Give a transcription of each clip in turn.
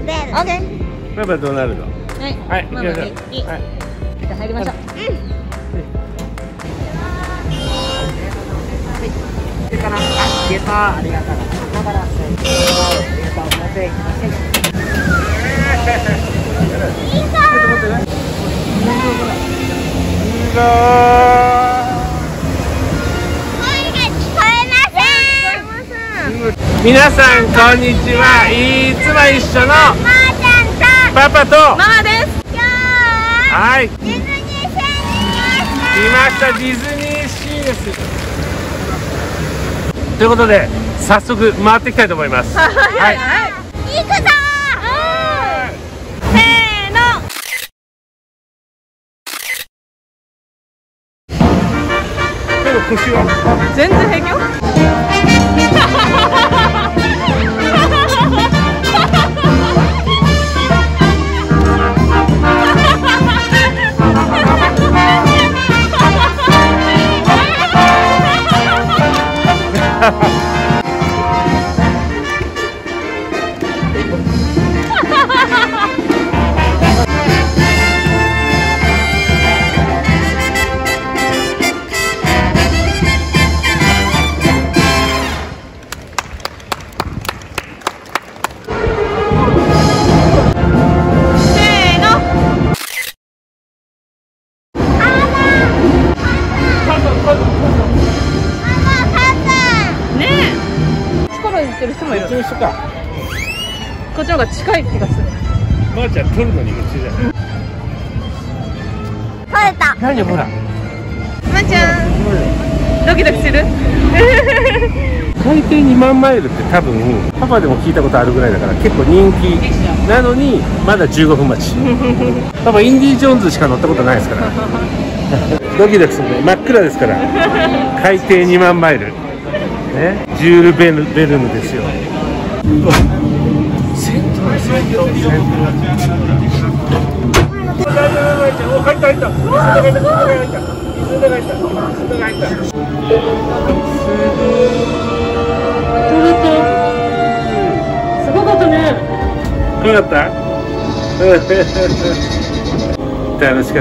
ベル。 オッケー。 パパドナルド。 はい。 はい、 ママ行きましょう。 右。 はい。 じゃあ入りましょう。 それから、ゲターありがとう。だから、ありがとう。ません。 ちょっと待ってね。皆さんこんにちは。いつも一緒のパパとママです。 はい、来ました。ディズニーシーです。ということで早速回っていきたいと思います。はい、 行くぞせーの。 でも腰は全然平気よ。 一緒か。 こっちの方が近い気がする。 まーちゃん取るのに夢中だよ。 取れた。 何ほら。 まーちゃん、ドキドキする？ 海底2万マイルって多分パパでも聞いたことあるぐらいだから結構人気なのにまだ15分待ち。パパインディ・ジョーンズしか乗ったことないですからドキドキするね。真っ暗ですから海底2万マイルね、ジュール・ベルヌですよ。銭湯お、入った入った。 すごかったね。 怖かった楽しかった。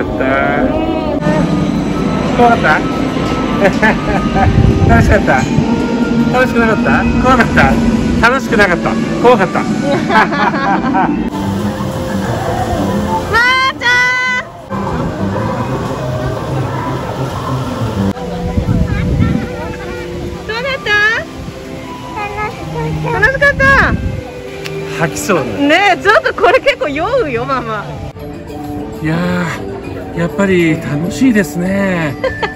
怖かった楽しかった。楽しくなかった？怖かった？楽しくなかった？怖かった？ まーちゃん。どうだった？楽しかった。 吐きそうね。 ねえ、ちょっとこれ結構酔うよママ。 いやー、やっぱり楽しいですね。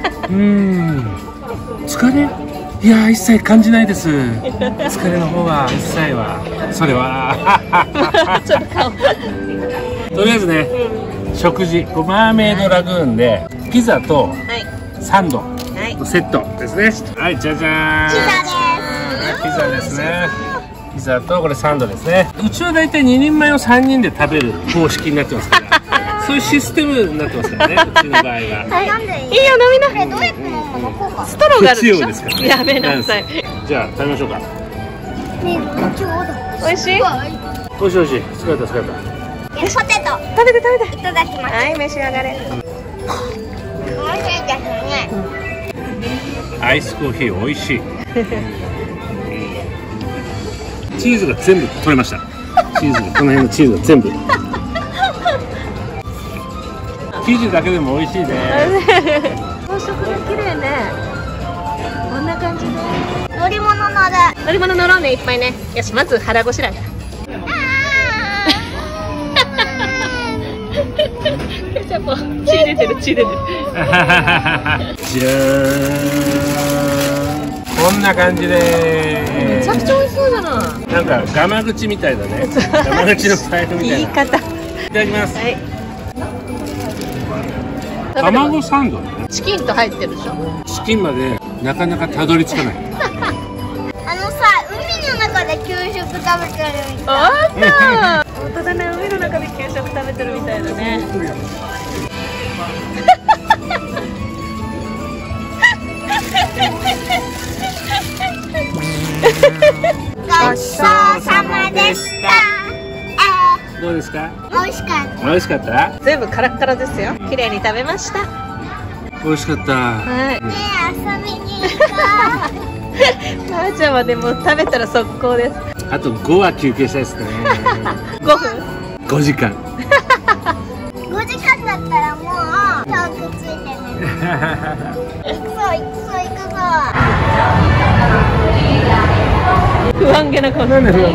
疲れ？いやー、一切感じないです。疲れの方は一切はそれはちょっと顔。 とりあえずね、食事マーメイドラグーンでピザとサンドとセットですね。はい、じゃじゃーん。ピザですね。ピザとこれサンドですね。うちはだいたい2人前を3人で食べる方式になってますからそういうシステムになってますからね、うちの場合は。 いいよ、飲みな。 どうやって飲むの？こうか。 ストローがあるでしょ。 ですからね。 やめなさい。 じゃあ食べましょうか。 美味しい？ おいしいおいしい。疲れた疲れた。 ポテト。 食べて食べて。 いただきます。 はい、召し上がれ。 美味しいですね。 アイスコーヒー美味しい。チーズが全部取れました。チーズが、この辺のチーズが全部。生地だけでも美味しいね。 装飾が綺麗ね。こんな感じね。 乗り物乗る。 乗り物乗ろうね、いっぱいね。よし、まず腹ごしらえ。じゃあもう血出てる血出てる。 じゃーん。こんな感じでめちゃくちゃ美味しそうじゃない。 なんかガマ口みたいだね。ガマ口の財布みたいな。 言い方。 いただきます。 はい。 卵サンド。 チキンと入ってるでしょ。 チキンまでなかなかたどり着かない。 海の中で給食食べてるみたい。 あった。本当だね、海の中で給食食べてるみたいだね。 ごちそうさまでした。 うですか？ 美味しかった。 美味しかった？ 全部カラッカラですよ。綺麗に食べました。 美味しかった。 はい。 ねえ、遊びに行こまーちゃんはでも食べたら速攻です。 あと5は休憩したいですね。 5分 5時間。 う。5時間だったらもうトークついてね。行くぞ行くぞ行くぞ。 不安げな顔。 なんで不安な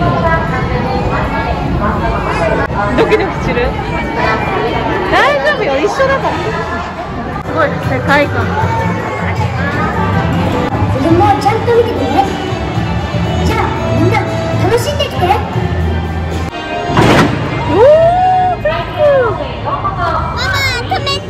ドキドキする。大丈夫よ、一緒だから。すごい世界観。 子供をちゃんと見ててね。じゃあみんな楽しんできて。 おー、マママ止めて。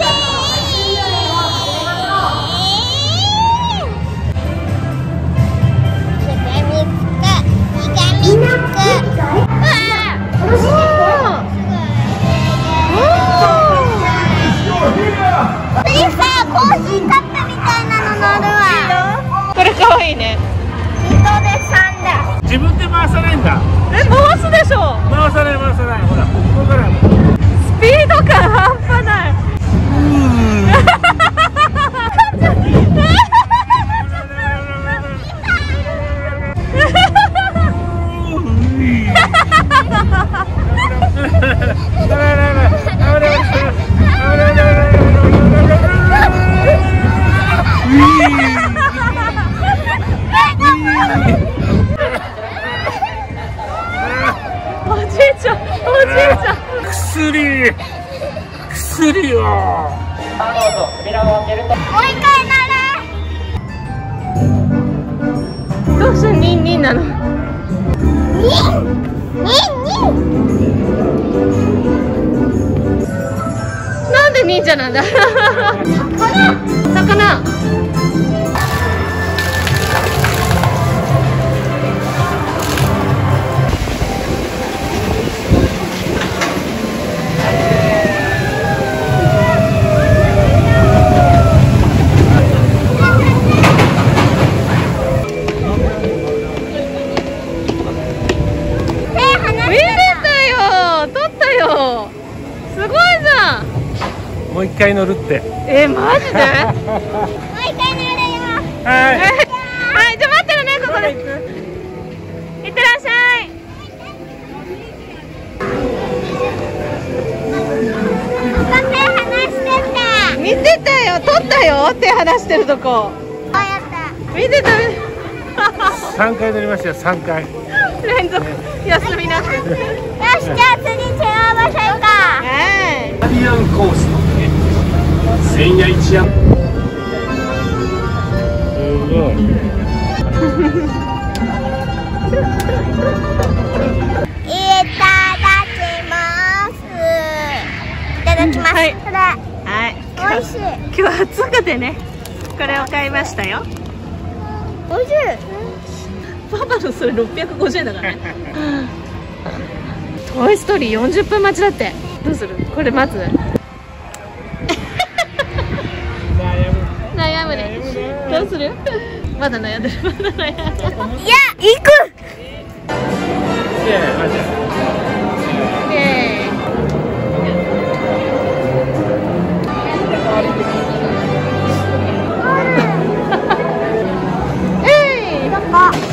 コーヒーカップみたいなの乗るわ。 これ可愛いね。 二度で3だ。 自分で回さないんだ。 回すでしょ。 回さない回さない。ほら、ここから。 スピード感半端ない。おじいちゃん、おじいちゃん。 薬を。 もう一回乗る。 どうしてニンニンなの？ ニンなんで忍者なんだ。魚。 もう一回乗るって。 マジで？ もう一回乗るよ。 はい。 はい、じゃあ待ってるね、ここで。いってらっしゃい。 手離してた。 見てたよ、撮ったよ、手離してるとこ。 こうやった。 見てた。 3回乗りましたよ、3回。 連続休みなし。 よし、じゃあ次違う場所行こう。 アビアンコースの千夜一夜。すごい。 いただきます。いただきます。 はいこれ、 はい。 美味しい。 今日暑くてね、これを買いましたよ。 美味しい。 パパのそれ650円だからね。トイストーリー40分待ちだって。どうする？これ待つ？悩むね。どうする？まだ悩んでる。まだ悩んでる。 いや、行く。 イエーイ。 どこ？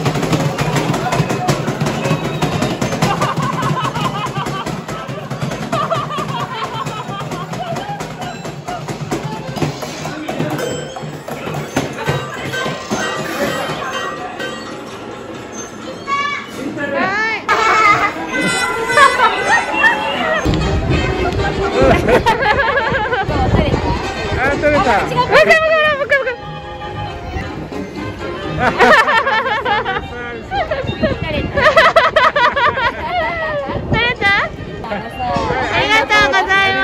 取れた。 ありがとうございます。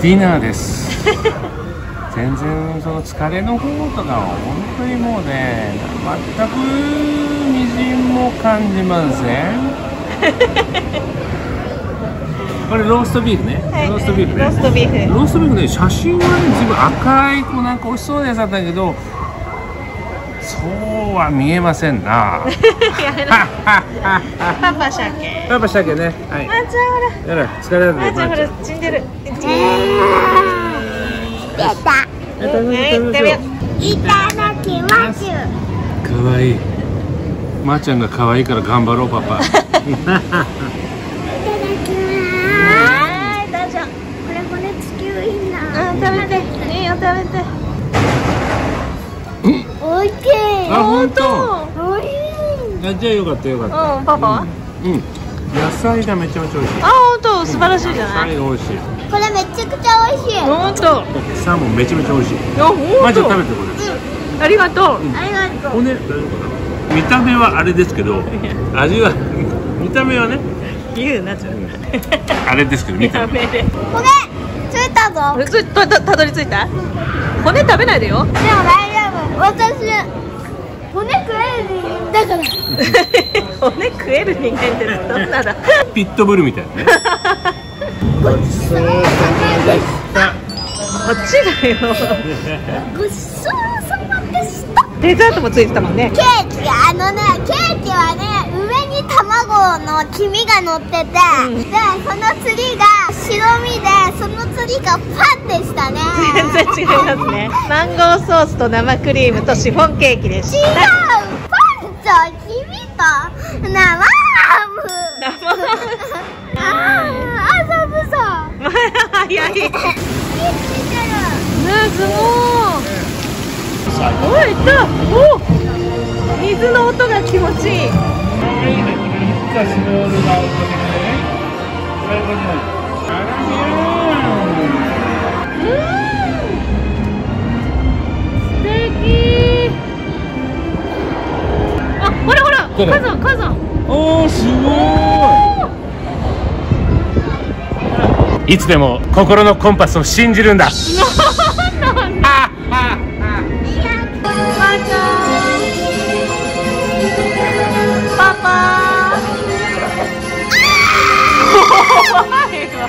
ディナーです。全然その疲れの方とかは本当にもうね、全くみじんも感じません。これローストビーフね。ローストビーフね。 ローストビーフ。 ローストビーフね、写真はね、自分赤いこうなんか美味しそうなやつだったんだけど、そうは見えませんな。 パパ鮭。 パパ鮭ね。はい。 あちゃんほら。 やら疲れたね。 あちゃんほら死んでる。 やった。 食べよう。 いただきます。 かわいい。まーちゃんが可愛いから頑張ろうパパ。 いただきます。 はい、どうぞ。 これ骨付きウインナー。 食べて。いいよ食べて。 おいしい。 あ、本当。 おいしい。 あ、じゃあよかったよかった。 うん、パパは？ うん。野菜がめちゃめちゃ美味しい。 あ、本当、素晴らしいじゃない。 野菜が美味しい。 これめちゃくちゃ美味しい。 本当。 サーモンめちゃめちゃ美味しい。 あ、本当。 まあ、じゃあ食べてこれ。 ありがとう。 ありがとう。 骨大丈夫かな。見た目はあれですけど、味は見た目はね。 言うなちゃう。 あれですけど見た目。 やめて。 骨ついたぞ。 たどり着いた？骨食べないでよ。 でも大丈夫。私骨食える人間だから。 骨食える人間ってどんなだ。 ピットブルみたいなね。ごちそうさまでした。 こっちだよ。 ごちそうさまでした。 デザートもついてたもんね。 ケーキ、ケーキはね、上に卵の黄身が乗ってて、で、そのツリが白身で、そのツリがパンでしたね。 全然違いますね。マンゴーソースと生クリームとシフォンケーキでし違う、 た。 パンと黄身と生ハム。遊ぶぞ。 早い。 見てる。 すごい。おい、いった。お、水の音が気持ちいい。素敵。あ、ほらほら、火山。 おー、すごい。いつでも心のコンパスを信じるんだ。 パパ。怖いわ。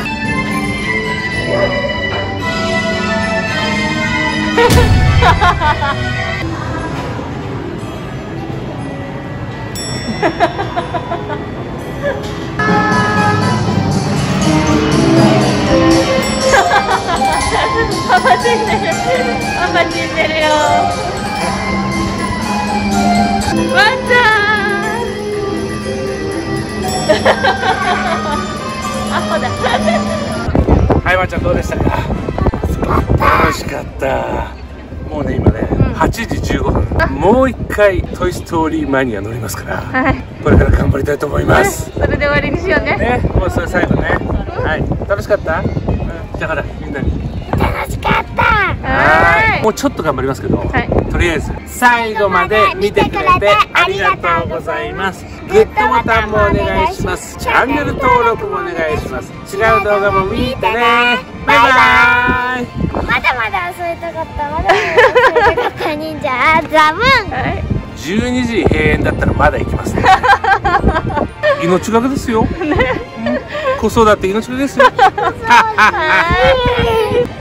パパ死んでる。パパ死んでるよ。ワンちゃん。アホだ。 はい、まーちゃんどうでしたか。楽しかった。もうね、今ね、8時15分。もう一回トイストーリーマニア乗りますから、 はい。 これから頑張りたいと思います。 それで終わりにしようね。 ね、もうそれ最後ね。はい、楽しかった？だからみんなに。 楽しかった。 はい。もうちょっと頑張りますけど、 はい。 とりあえず最後まで見てくれてありがとうございます。グッドボタンもお願いします。チャンネル登録もお願いします。違う動画も見てね。バイバイ。 まだまだ遊びたかった。まだまだ遊びたかった忍者ザブン。 はい。 12時閉園だったらまだ行きますね。命がけですよ。子育て命がけですよ。 はい。